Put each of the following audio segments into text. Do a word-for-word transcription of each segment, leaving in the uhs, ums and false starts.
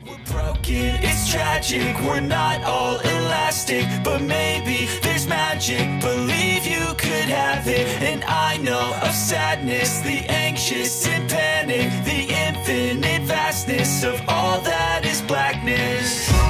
It's tragic, we're not all elastic, but maybe there's magic. Believe you could have it, and I know of sadness, the anxious and panic, the infinite vastness of all that is blackness.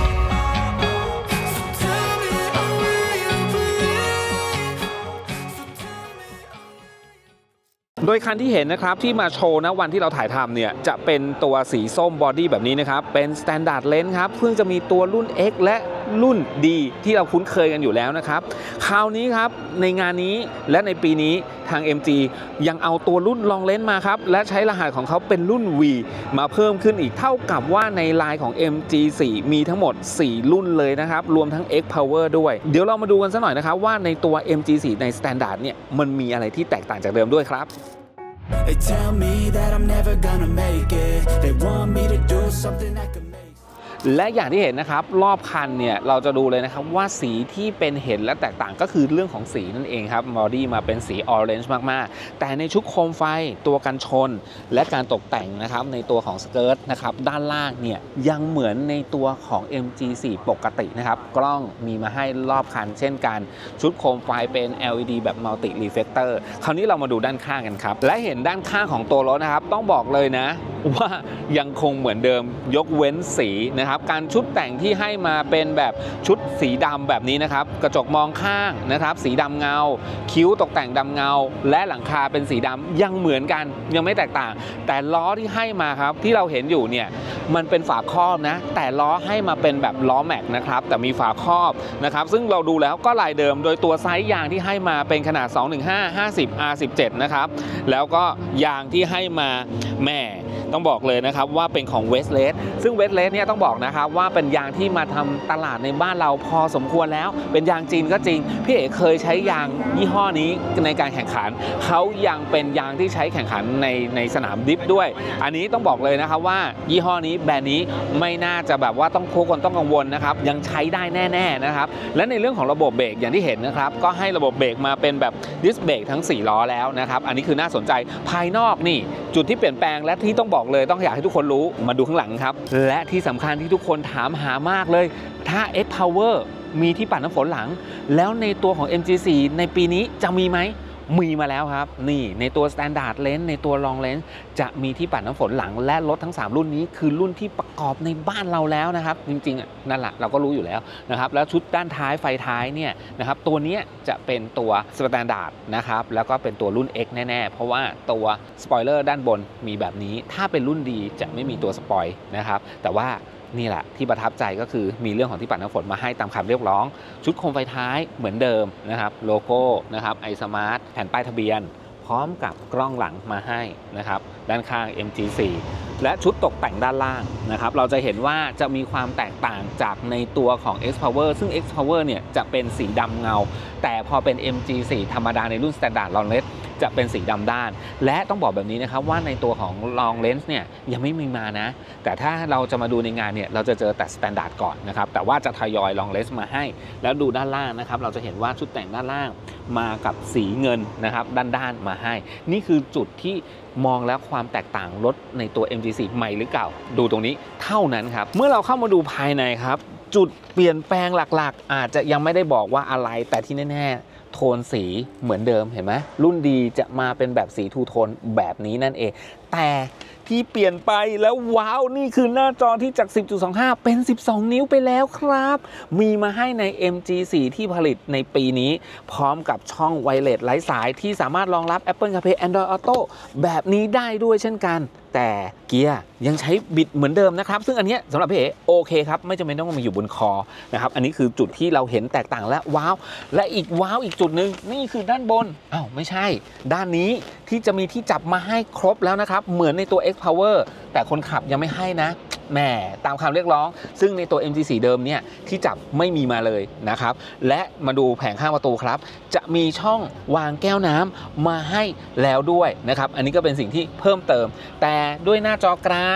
โดยคันที่เห็นนะครับที่มาโชว์นะวันที่เราถ่ายทำเนี่ยจะเป็นตัวสีส้มบอดี้แบบนี้นะครับเป็น Standard Lens ครับเพิ่งจะมีตัวรุ่น X และรุ่น D ที่เราคุ้นเคยกันอยู่แล้วนะครับคราวนี้ครับในงานนี้และในปีนี้ทาง เอ็ม จี ยังเอาตัวรุ่น Long Lens มาครับและใช้รหัสของเขาเป็นรุ่น V มาเพิ่มขึ้นอีกเท่ากับว่าในไลน์ของ เอ็ม จี โฟร์ มีทั้งหมดสี่รุ่นเลยนะครับรวมทั้ง X Power ด้วยเดี๋ยวเรามาดูกันสักหน่อยนะครับว่าในตัว เอ็ม จี โฟร์ ใน Standard เนี่ยมันมีอะไรที่แตกต่างจากเดิมด้วยครับ They tell me that I'm never gonna make it. They want me to do something that could make และอย่างที่เห็นนะครับรอบคันเนี่ยเราจะดูเลยนะครับว่าสีที่เป็นเห็นและแตกต่างก็คือเรื่องของสีนั่นเองครับบอดี้มาเป็นสีออเรนจ์มากๆแต่ในชุดโคมไฟตัวกันชนและการตกแต่งนะครับในตัวของสเกิร์ตนะครับด้านล่างเนี่ยยังเหมือนในตัวของ เอ็ม จี โฟร์ ปกตินะครับกล้องมีมาให้รอบคันเช่นกันชุดโคมไฟเป็น แอล อี ดี แบบมัลติรีเฟกเตอร์คราวนี้เรามาดูด้านข้างกันครับและเห็นด้านข้างของตัวรถนะครับต้องบอกเลยนะว่ายังคงเหมือนเดิมยกเว้นสีนะครับการชุดแต่งที่ให้มาเป็นแบบชุดสีดำแบบนี้นะครับกระจกมองข้างนะครับสีดำเงาคิ้วตกแต่งดำเงาและหลังคาเป็นสีดำยังเหมือนกันยังไม่แตกต่างแต่ล้อที่ให้มาครับที่เราเห็นอยู่เนี่ยมันเป็นฝาครอบนะแต่ล้อให้มาเป็นแบบล้อแม็กนะครับแต่มีฝาครอบนะครับซึ่งเราดูแล้วก็ลายเดิมโดยตัวไซส์ยางที่ให้มาเป็นขนาด สองหนึ่งห้า ห้าสิบ อาร์ สิบเจ็ด นะครับแล้วก็ยางที่ให้มาแม่ต้องบอกเลยนะครับว่าเป็นของ Westlake ซึ่ง Westlake เนี่ยต้องบอกนะครับว่าเป็นยางที่มาทำตลาดในบ้านเราพอสมควรแล้วเป็นยางจีนก็จริงพี่เอกเคยใช้ยางยี่ห้อนี้ในการแข่งขันเขายังเป็นยางที่ใช้แข่งขันในในสนามดริฟต์ด้วยอันนี้ต้องบอกเลยนะครับว่ายี่ห้อนี้แบรนด์นี้ไม่น่าจะแบบว่าต้องทุกคนต้องกังวลนะครับยังใช้ได้แน่ๆนะครับและในเรื่องของระบบเบรกอย่างที่เห็นนะครับก็ให้ระบบเบรกมาเป็นแบบดิสเบรกทั้งสี่ล้อแล้วนะครับอันนี้คือน่าสนใจภายนอกนี่จุดที่เปลี่ยนแปลงและที่ต้องบอกเลยต้องอยากให้ทุกคนรู้มาดูข้างหลังครับและที่สำคัญที่ทุกคนถามหามากเลยถ้า X Power มีที่ปัดน้ำฝนหลังแล้วในตัวของ เอ็ม จี โฟร์ ในปีนี้จะมีไหมมีมาแล้วครับนี่ในตัว Standard Lens ในตัว Long Lens จะมีที่ปัดน้ำฝนหลังและรถทั้งสามรุ่นนี้คือรุ่นที่ประกอบในบ้านเราแล้วนะครับจริงๆนั่นแหละเราก็รู้อยู่แล้วนะครับแล้วชุดด้านท้ายไฟท้ายเนี่ยนะครับตัวนี้จะเป็นตัว Standard นะครับแล้วก็เป็นตัวรุ่น X แน่ๆเพราะว่าตัวสปอยเลอร์ด้านบนมีแบบนี้ถ้าเป็นรุ่นดีจะไม่มีตัวสปอยนะครับแต่ว่านี่แหละที่ประทับใจก็คือมีเรื่องของที่ปัดน้ำฝนมาให้ตามคำเรียกร้องชุดโคมไฟท้ายเหมือนเดิมนะครับโลโก้นะครับไอสมาร์ทแผ่นป้ายทะเบียนพร้อมกับกล้องหลังมาให้นะครับด้านข้าง เอ็ม จี โฟร์ และชุดตกแต่งด้านล่างนะครับเราจะเห็นว่าจะมีความแตกต่างจากในตัวของ X Power ซึ่ง X Power เนี่ยจะเป็นสีดำเงาแต่พอเป็น เอ็ม จี โฟร์ ธรรมดาในรุ่น Standard Long Lens จะเป็นสีดำด้านและต้องบอกแบบนี้นะครับว่าในตัวของ Long Lens เนี่ยยังไม่มีมานะแต่ถ้าเราจะมาดูในงานเนี่ยเราจะเจอแต่ Standard ก่อนนะครับแต่ว่าจะทยอย Long Lens มาให้แล้วดูด้านล่างนะครับเราจะเห็นว่าชุดแต่งด้านล่างมากับสีเงินนะครับด้านๆมาให้นี่คือจุดที่มองแล้วความแตกต่างรถในตัว เอ็ม จี โฟร์ ใหม่หรือเก่าดูตรงนี้เท่านั้นครับเมื่อเราเข้ามาดูภายในครับจุดเปลี่ยนแปลงหลักๆอาจจะยังไม่ได้บอกว่าอะไรแต่ที่แน่ๆโทนสีเหมือนเดิมเห็นไหมรุ่นดีจะมาเป็นแบบสีทูโทนแบบนี้นั่นเองแต่ที่เปลี่ยนไปแล้วว้าวนี่คือหน้าจอที่จาก สิบจุดสองห้า เป็น สิบสอง นิ้วไปแล้วครับมีมาให้ใน เอ็ม จี โฟร์ ที่ผลิตในปีนี้พร้อมกับช่องไวเลสไร้สายที่สามารถรองรับ Apple CarPlay Android Auto แบบนี้ได้ด้วยเช่นกันแต่เกียร์ยังใช้บิดเหมือนเดิมนะครับซึ่งอันนี้สำหรับพี่เอ๋โอเคครับไม่จำเป็นต้องมาอยู่บนคอนะครับอันนี้คือจุดที่เราเห็นแตกต่างและว้าวและอีกว้าวอีกจุดหนึ่งนี่คือด้านบนอ้าวไม่ใช่ด้านนี้ที่จะมีที่จับมาให้ครบแล้วนะครับเหมือนในตัว X Power แต่คนขับยังไม่ให้นะแหมตามคำเรียกร้องซึ่งในตัว เอ็ม จี โฟร์ เดิมเนี่ยที่จับไม่มีมาเลยนะครับและมาดูแผงข้างประตูครับจะมีช่องวางแก้วน้ำมาให้แล้วด้วยนะครับอันนี้ก็เป็นสิ่งที่เพิ่มเติมแต่ด้วยหน้าจอกลาง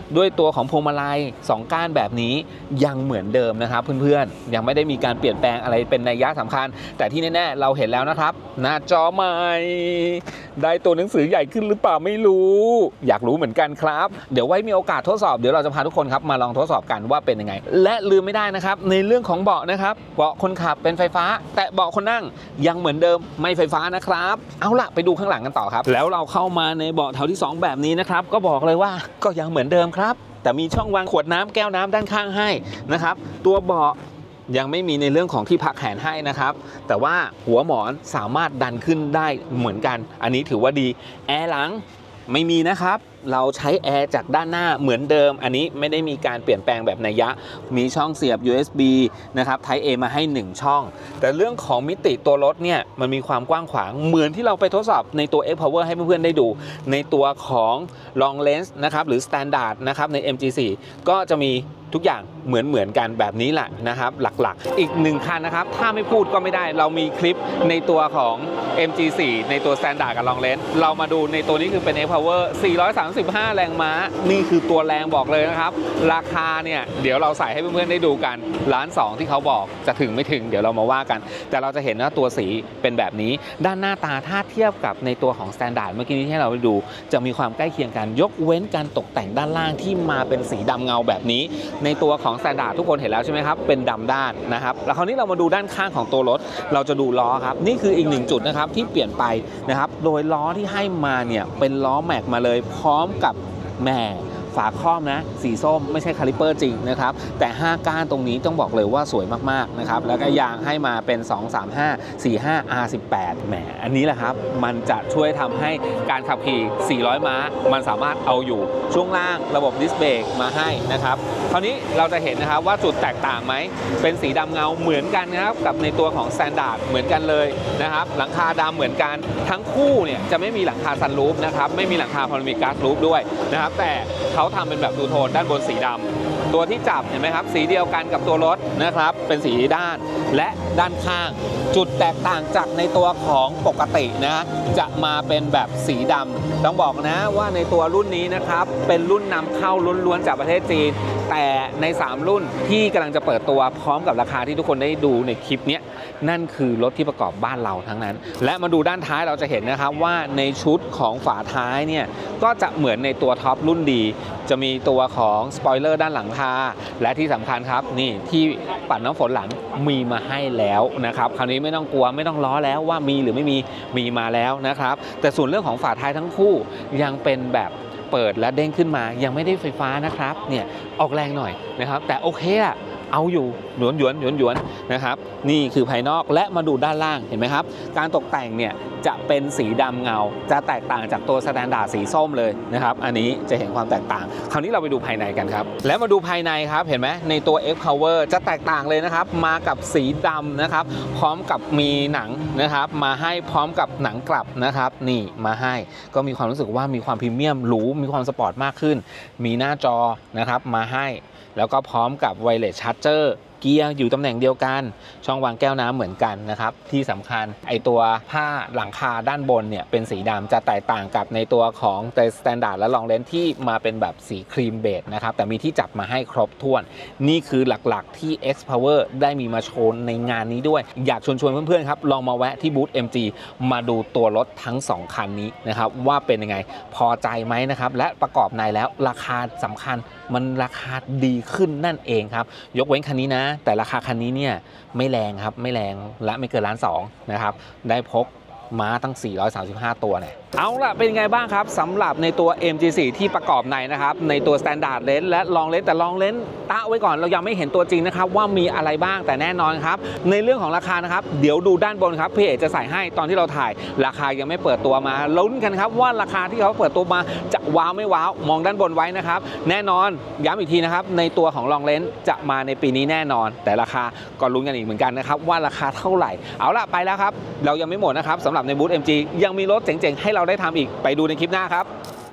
ด้วยตัวของพวงมาลัยสองก้านแบบนี้ยังเหมือนเดิมนะครับเพื่อนๆยังไม่ได้มีการเปลี่ยนแปลงอะไรเป็นนัยยะสำคัญแต่ที่แน่ๆเราเห็นแล้วนะครับหน้าจอใหม่ได้ตัวหนังสือใหญ่ขึ้นหรือเปล่าไม่รู้อยากรู้เหมือนกันครับเดี๋ยวไว้มีโอกาสทดสอบเดี๋ยวเราจะพาทุกคนครับมาลองทดสอบกันว่าเป็นยังไงและลืมไม่ได้นะครับในเรื่องของเบาะนะครับเบาะคนขับเป็นไฟฟ้าแต่เบาะคนนั่งยังเหมือนเดิมไม่ไฟฟ้านะครับเอาล่ะไปดูข้างหลังกันต่อครับแล้วเราเข้ามาในเบาะแถวที่สองแบบนี้นะครับก็บอกเลยว่าก็ยังเหมือนเดิมครับแต่มีช่องวางขวดน้ำแก้วน้ำด้านข้างให้นะครับตัวเบาะยังไม่มีในเรื่องของที่พักแขนให้นะครับแต่ว่าหัวหมอนสามารถดันขึ้นได้เหมือนกันอันนี้ถือว่าดีแอร์หลังไม่มีนะครับเราใช้แอร์จากด้านหน้าเหมือนเดิมอันนี้ไม่ได้มีการเปลี่ยนแปลงแบบนัยยะมีช่องเสียบ ยู เอส บี นะครับ Type A มาให้หนึ่งช่องแต่เรื่องของมิติตัวรถเนี่ยมันมีความกว้างขวางเหมือนที่เราไปทดสอบในตัว X Power ให้เพื่อนๆได้ดูในตัวของ Long Range นะครับหรือ Standard นะครับใน เอ็ม จี โฟร์ ก็จะมีทุกอย่างเหมือนเหมือนกันแบบนี้แหละนะครับหลักๆอีกหนึ่งคันนะครับถ้าไม่พูดก็ไม่ได้เรามีคลิปในตัวของ เอ็ม จี โฟร์ ในตัว Standard กับ Long Range เรามาดูในตัวนี้คือเป็น X Power สี่ร้อยสามสิบห้า แรงม้านี่คือตัวแรงบอกเลยนะครับราคาเนี่ยเดี๋ยวเราใส่ให้เพื่อนๆได้ดูกันล้านสองที่เขาบอกจะถึงไม่ถึงเดี๋ยวเรามาว่ากันแต่เราจะเห็นว่าตัวสีเป็นแบบนี้ด้านหน้าตาถ้าเทียบกับในตัวของ Standard เมื่อกี้นี้ที่เราไปดูจะมีความใกล้เคียงกันยกเว้นการตกแต่งด้านล่างที่มาเป็นสีดำเงาแบบนี้ในตัวของ Standard ทุกคนเห็นแล้วใช่ไหมครับเป็นดำด้านนะครับแล้วคราวนี้เรามาดูด้านข้างของตัวรถเราจะดูล้อครับนี่คืออีกหนึ่งจุดนะครับที่เปลี่ยนไปนะครับโดยล้อที่ให้มาเนี่ยเป็นล้อแม็กมาเลยพร้อมกับแหม่ฝาครอบนะสีส้มไม่ใช่คาลิเปอร์จริงนะครับแต่ห้าก้านตรงนี้ต้องบอกเลยว่าสวยมากๆนะครับแล้วก็ยางให้มาเป็นสอง สาม ห้า สี่ ห้า อาร์ สิบแปด แหมอันนี้แหละครับมันจะช่วยทำให้การขับขี่สี่ร้อยม้ามันสามารถเอาอยู่ช่วงล่างระบบดิสเบรกมาให้นะครับคราวนี้เราจะเห็นนะครับว่าจุดแตกต่างไหมเป็นสีดำเงาเหมือนกันนะครับกับในตัวของ Standard เหมือนกันเลยนะครับหลังคาดำเหมือนกันทั้งคู่เนี่ยจะไม่มีหลังคาซันรูฟนะครับไม่มีหลังคาพาโนรามิกกลาสรูฟด้วยนะครับแต่เขาทำเป็นแบบทูโทนด้านบนสีดำตัวที่จับเห็นไหมครับสีเดียวกันกับตัวรถนะครับเป็นสีด้านและด้านข้างจุดแตกต่างจากในตัวของปกตินะจะมาเป็นแบบสีดำต้องบอกนะว่าในตัวรุ่นนี้นะครับเป็นรุ่นนำเข้าล้วนๆจากประเทศจีนแต่ในสามรุ่นที่กำลังจะเปิดตัวพร้อมกับราคาที่ทุกคนได้ดูในคลิปนี้นั่นคือรถที่ประกอบบ้านเราทั้งนั้นและมาดูด้านท้ายเราจะเห็นนะครับว่าในชุดของฝาท้ายเนี่ยก็จะเหมือนในตัวท็อปรุ่นดีจะมีตัวของสปอยเลอร์ด้านหลังคาและที่สำคัญครับนี่ที่ปัดน้ำฝนหลังมีมาให้แล้วนะครับคราวนี้ไม่ต้องกลัวไม่ต้องล้อแล้วว่ามีหรือไม่มีมีมาแล้วนะครับแต่ส่วนเรื่องของฝาท้ายทั้งคู่ยังเป็นแบบเปิดและเด้งขึ้นมายังไม่ได้ไฟฟ้านะครับเนี่ยออกแรงหน่อยนะครับแต่โอเคอะเอาอยู่หยวนหยวนหยวนหยวนนะครับนี่คือภายนอกและมาดูด้านล่างเห็นไหมครับการตกแต่งเนี่ยจะเป็นสีดำเงาจะแตกต่างจากตัวสแตนดาร์ดสีส้มเลยนะครับอันนี้จะเห็นความแตกต่างคราวนี้เราไปดูภายในกันครับแล้วมาดูภายในครับเห็นไหมในตัว X Power จะแตกต่างเลยนะครับมากับสีดำนะครับพร้อมกับมีหนังนะครับมาให้พร้อมกับหนังกลับนะครับนี่มาให้ก็มีความรู้สึกว่ามีความพรีเมียมหรูมีความสปอร์ตมากขึ้นมีหน้าจอนะครับมาให้แล้วก็พร้อมกับไวเลสชาร์จเจอร์เกียร์อยู่ตำแหน่งเดียวกันช่องวางแก้วน้ำเหมือนกันนะครับที่สำคัญไอตัวผ้าหลังคาด้านบนเนี่ยเป็นสีดำจะแตกต่างกับในตัวของแต่ Standard และ Long Range ที่มาเป็นแบบสีครีมเบจนะครับแต่มีที่จับมาให้ครบถ้วนนี่คือหลักๆที่ X Power ได้มีมาโชว์ในงานนี้ด้วยอยากชวนชวนเพื่อนๆครับลองมาแวะที่บูธ เอ็ม จี มาดูตัวรถทั้งสองคันนี้นะครับว่าเป็นยังไงพอใจไหมนะครับและประกอบในแล้วราคาสำคัญมันราคาดีขึ้นนั่นเองครับยกเว้นคันนี้นะแต่ราคาคันนี้เนี่ยไม่แรงครับไม่แรงและไม่เกินล้านสองนะครับได้พกม้าตั้งสี่ร้อยสามสิบห้าตัวเนี่ยเอาล่ะเป็นไงบ้างครับสำหรับในตัว เอ็ม จี โฟร์ ที่ประกอบในนะครับในตัว Standard Range และ Long Range แต่ Long Range ตะไว้ก่อนเรายังไม่เห็นตัวจริงนะครับว่ามีอะไรบ้างแต่แน่นอนครับในเรื่องของราคานะครับเดี๋ยวดูด้านบนครับพี่เอกจะใส่ให้ตอนที่เราถ่ายราคายังไม่เปิดตัวมาลุ้นกันครับว่าราคาที่เขาเปิดตัวมาจะว้าวไม่ว้าวมองด้านบนไว้นะครับแน่นอนย้ำอีกทีนะครับในตัวของ Long Range จะมาในปีนี้แน่นอนแต่ราคาก็ลุ้นกันอีกเหมือนกันนะครับว่าราคาเท่าไหร่เอาล่ะไปแล้วครับเรายังไม่หมดนะครับสำหรับในบูธ เอ็ม จี ยังมีรถเจ๋งๆให้เราได้ทำอีกไปดูในคลิปหน้าครับ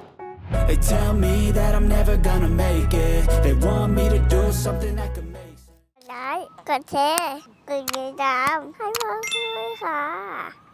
They tell me that I'm never gonna make it. They want me to do something that could make sense. ไลค์กดแชร์กดติดตามให้พ่อด้วยค่ะ